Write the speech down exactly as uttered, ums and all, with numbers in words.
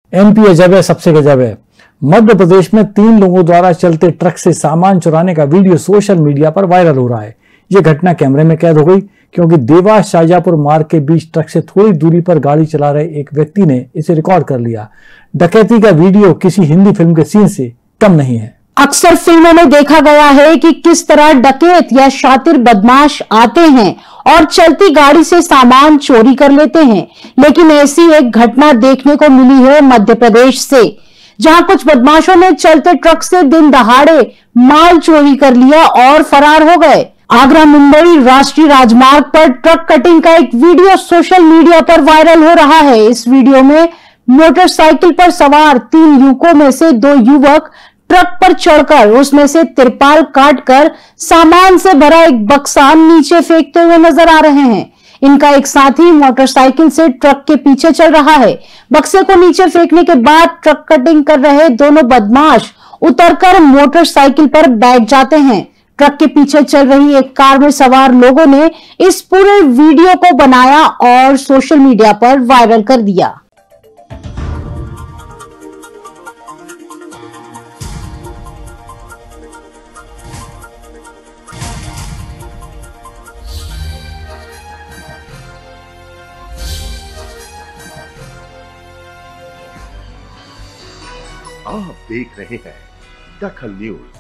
MP अजब है, सबसे गजब है। मध्य प्रदेश में तीन लोगों द्वारा चलते ट्रक से सामान चुराने का वीडियो सोशल मीडिया पर वायरल हो रहा है। यह घटना कैमरे में कैद हो गई क्योंकि देवास शाहजहांपुर मार्ग के बीच ट्रक से थोड़ी दूरी पर गाड़ी चला रहे एक व्यक्ति ने इसे रिकॉर्ड कर लिया। डकैती का वीडियो किसी हिंदी फिल्म के सीन से कम नहीं है। अक्सर फिल्मों में देखा गया है कि किस तरह डकैत या शातिर बदमाश आते हैं और चलती गाड़ी से सामान चोरी कर लेते हैं, लेकिन ऐसी एक घटना देखने को मिली है मध्य प्रदेश से, जहां कुछ बदमाशों ने चलते ट्रक से दिन दहाड़े माल चोरी कर लिया और फरार हो गए। आगरा मुंबई राष्ट्रीय राजमार्ग पर ट्रक कटिंग का एक वीडियो सोशल मीडिया पर वायरल हो रहा है। इस वीडियो में मोटरसाइकिल पर सवार तीन युवकों में से दो युवक ट्रक पर चढ़कर उसमें से तिरपाल काटकर सामान से भरा एक बक्सा नीचे फेंकते हुए नजर आ रहे हैं। इनका एक साथी मोटरसाइकिल से ट्रक के पीछे चल रहा है। बक्से को नीचे फेंकने के बाद ट्रक कटिंग कर रहे दोनों बदमाश उतरकर मोटरसाइकिल पर बैठ जाते हैं। ट्रक के पीछे चल रही एक कार में सवार लोगों ने इस पूरे वीडियो को बनाया और सोशल मीडिया पर वायरल कर दिया। आप देख रहे हैं दखल न्यूज।